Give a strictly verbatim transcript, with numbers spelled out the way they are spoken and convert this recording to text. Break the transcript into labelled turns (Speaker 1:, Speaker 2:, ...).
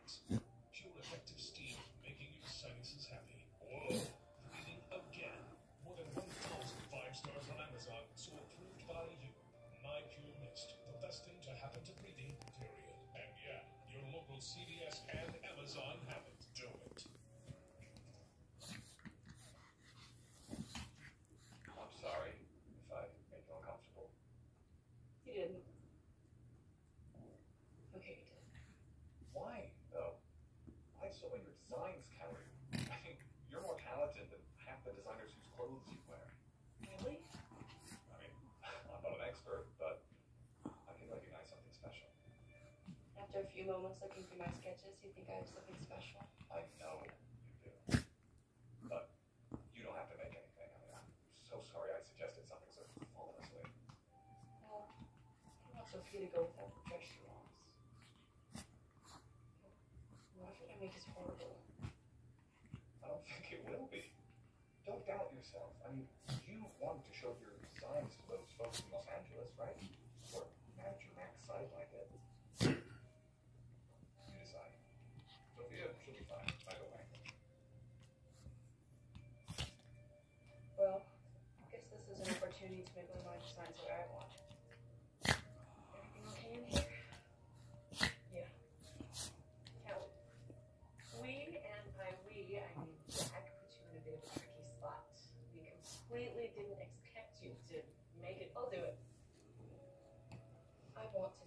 Speaker 1: designs. Pure effective steam, making your sinuses happy. Whoa, breathing again. More than one thousand five stars on Amazon, so approved by you. My Pure Mist, the best thing to happen to breathing, period. And yeah, your local C V S and Amazon have it. Do it.
Speaker 2: I'm sorry if I made you uncomfortable.
Speaker 3: You didn't. Okay, you did.
Speaker 2: Why, though? I saw your designs, Kelly. I think you're more talented than half the designers whose clothes you wear.
Speaker 3: Really?
Speaker 2: I mean, I'm not an expert, but I can recognize something special.
Speaker 3: After a few moments looking through my sketches, you think I have something special?
Speaker 2: I know you do. But you don't have to make anything. I mean, I'm so sorry I suggested something so flawlessly.
Speaker 3: Well, I want Sophia to go with whatever dress she wants. What if what I make is horrible?
Speaker 2: I don't think it will be. Don't doubt yourself. I mean, you wanted to show your designs to those folks in Los Angeles, right? Or manager Max side like it. You decide. Sophia, she'll be fine, either way.
Speaker 3: Well, I guess this is an opportunity to make one of my designs what I want. Everything okay in here? Yeah. Kelly, we, and by we, I mean Jack, put you in a bit of a tricky spot. We completely didn't expect you to make it. I'll do it. I want to